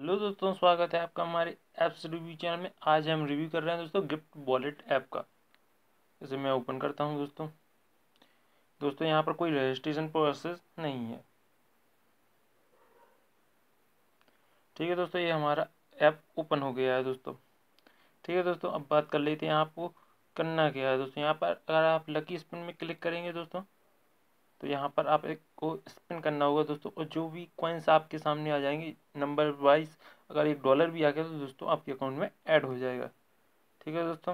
Hello दोस्तों, स्वागत है आपका हमारे ऐप्स रिव्यू चैनल में। आज हम रिव्यू कर रहे हैं दोस्तों गिफ्ट वॉलेट ऐप का। इसे मैं ओपन करता हूं दोस्तों यहाँ पर कोई रजिस्ट्रेशन प्रोसेस नहीं है। ठीक है दोस्तों, ये हमारा ऐप ओपन हो गया है दोस्तों। ठीक है दोस्तों, अब बात कर लेते हैं आपको करना क्या है दोस्तों। यहाँ पर अगर आप लकी स्पिन में क्लिक करेंगे दोस्तों, तो यहाँ पर आप एक को स्पिन करना होगा दोस्तों, और जो भी कॉइन्स आपके सामने आ जाएंगे नंबर वाइज, अगर $1 भी आ गया तो दोस्तों आपके अकाउंट में ऐड हो जाएगा। ठीक है दोस्तों,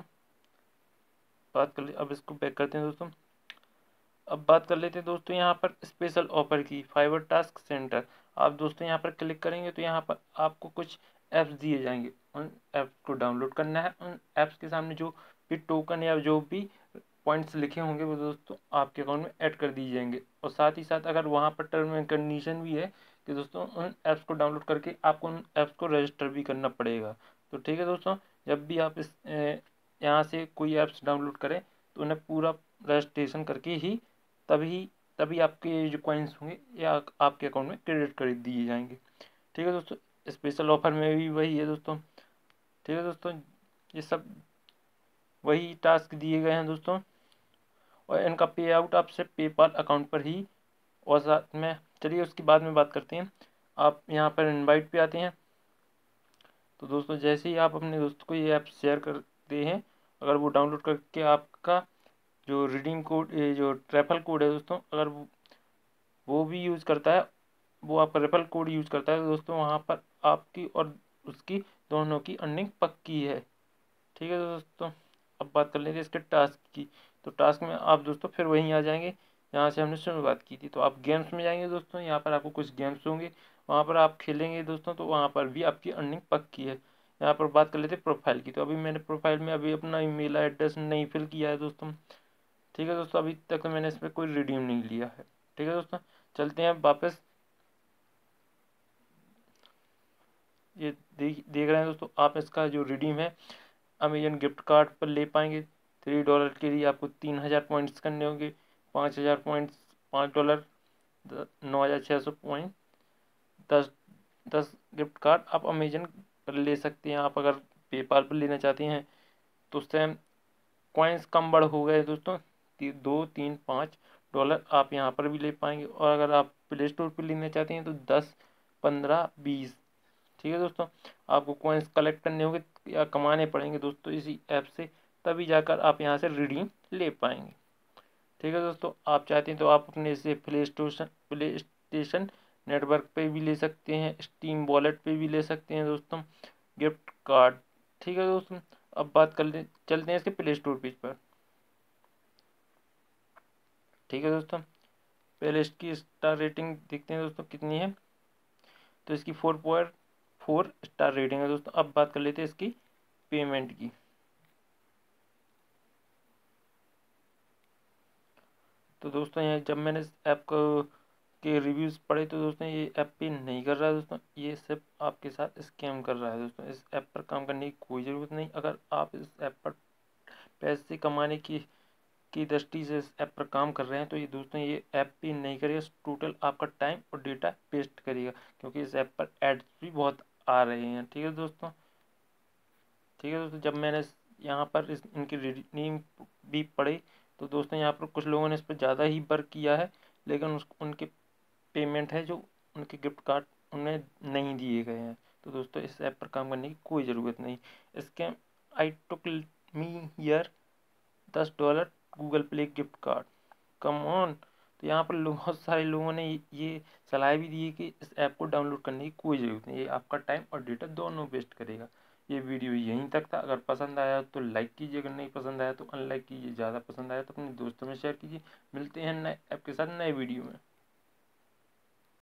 बात कर ले, अब इसको बैक करते हैं दोस्तों। अब बात कर लेते हैं दोस्तों यहाँ पर स्पेशल ऑफर की, फाइबर टास्क सेंटर। आप दोस्तों यहाँ पर क्लिक करेंगे तो यहाँ पर आपको कुछ ऐप्स दिए जाएंगे। उन ऐप्स को डाउनलोड करना है। उन ऐप्स के सामने जो भी टोकन या जो भी पॉइंट्स लिखे होंगे वो दोस्तों आपके अकाउंट में ऐड कर दिए जाएंगे। और साथ ही साथ अगर वहाँ पर टर्म एंड कंडीशन भी है कि दोस्तों उन ऐप्स को डाउनलोड करके आपको उन ऐप्स को रजिस्टर भी करना पड़ेगा। तो ठीक है दोस्तों, जब भी आप इस यहाँ से कोई ऐप्स डाउनलोड करें तो उन्हें पूरा रजिस्ट्रेशन करके ही तभी तभी आपके जो कॉइन्स होंगे या आपके अकाउंट में क्रेडिट कर दिए जाएंगे। ठीक है दोस्तों, स्पेशल ऑफर में भी वही है दोस्तों। ठीक है दोस्तों, ये सब वही टास्क दिए गए हैं दोस्तों, और इनका पे आउट आपसे पेपाल अकाउंट पर ही। और साथ में चलिए उसके बाद में बात करते हैं। आप यहाँ पर इनवाइट पे आते हैं तो दोस्तों जैसे ही आप अपने दोस्त को ये ऐप शेयर करते हैं, अगर वो डाउनलोड करके आपका जो रिडीम कोड, जो ट्रैफल कोड है दोस्तों, अगर वो भी यूज़ करता है, वो आपका रेफरल कोड यूज़ करता है तो दोस्तों वहाँ पर आपकी और उसकी दोनों की अर्निंग पक्की है। ठीक है दोस्तों, अब बात कर लेंगे इसके टास्क की। तो टास्क में आप दोस्तों फिर वहीं आ जाएंगे जहाँ से हमने शुरुआत की थी। तो आप गेम्स में जाएंगे दोस्तों, यहाँ पर आपको कुछ गेम्स होंगे, वहाँ पर आप खेलेंगे दोस्तों, तो वहाँ पर भी आपकी अर्निंग पक्की है। यहाँ पर बात कर लेते हैं प्रोफाइल की। तो अभी मैंने प्रोफाइल में अभी अपना ईमेल एड्रेस नहीं फिल किया है दोस्तों। ठीक है दोस्तों, अभी तक मैंने इस पर कोई रिडीम नहीं लिया है। ठीक है दोस्तों, चलते हैं वापस। ये देख रहे हैं दोस्तों आप, इसका जो रिडीम है अमेजन गिफ्ट कार्ड पर ले पाएंगे। $3 के लिए आपको 3000 पॉइंट्स करने होंगे। 5000 पॉइंट्स, $5, 9600 पॉइंट, 10 गिफ्ट कार्ड आप अमेजन पर ले सकते हैं। आप अगर पेपाल पर लेना चाहते हैं तो उससे कॉइन्स कम बढ़ हो गए दोस्तों, 2, 3, 5 डॉलर आप यहाँ पर भी ले पाएंगे। और अगर आप प्ले स्टोर पर लेना चाहते हैं तो 10, 15, 20। ठीक है दोस्तों, आपको कॉइन्स कलेक्ट करने होंगे या कमाने पड़ेंगे दोस्तों इसी ऐप से, तभी जाकर आप यहाँ से रिडीम ले पाएंगे। ठीक है दोस्तों, आप चाहते हैं तो आप अपने इसे प्ले स्टेशन नेटवर्क पे भी ले सकते हैं, स्टीम वॉलेट पे भी ले सकते हैं दोस्तों गिफ्ट कार्ड। ठीक है दोस्तों, अब बात कर ले चलते हैं इसके प्ले स्टोर पेज पर। ठीक है दोस्तों, पहले इसकी स्टार रेटिंग देखते हैं दोस्तों कितनी है। तो इसकी 4.4 स्टार रेटिंग है दोस्तों। अब बात कर लेते हैं इसकी पेमेंट की। तो दोस्तों यहाँ जब मैंने इस ऐप को के रिव्यूज़ पढ़े तो दोस्तों ये ऐप पे नहीं कर रहा है दोस्तों, ये सिर्फ आपके साथ स्कैम कर रहा है दोस्तों। इस ऐप पर काम करने की कोई ज़रूरत नहीं। अगर आप इस ऐप पर पैसे कमाने की दृष्टि से इस ऐप पर काम कर रहे हैं तो ये दोस्तों ये ऐप पे नहीं करेगा, टोटल आपका टाइम और डेटा वेस्ट करेगा, क्योंकि इस ऐप पर एड्स भी बहुत आ रहे हैं। ठीक है दोस्तों, ठीक है दोस्तों, जब मैंने यहाँ पर इनकी रिडीम भी पढ़ी तो दोस्तों यहाँ पर कुछ लोगों ने इस पर ज़्यादा ही वर्क किया है, लेकिन उनके पेमेंट है जो उनके गिफ्ट कार्ड उन्हें नहीं दिए गए हैं। तो दोस्तों इस ऐप पर काम करने की कोई ज़रूरत नहीं। इसके I took me here $10 Google Play gift card, come on. तो यहाँ पर बहुत सारे लोगों ने ये सलाह भी दी है कि इस ऐप को डाउनलोड करने की कोई ज़रूरत नहीं, ये आपका टाइम और डेटा दोनों वेस्ट करेगा। ये वीडियो यहीं तक था। अगर पसंद आया तो लाइक कीजिए, अगर नहीं पसंद आया तो अनलाइक कीजिए, ज़्यादा पसंद आया तो अपने दोस्तों में शेयर कीजिए। मिलते हैं नए ऐप के साथ नए वीडियो में।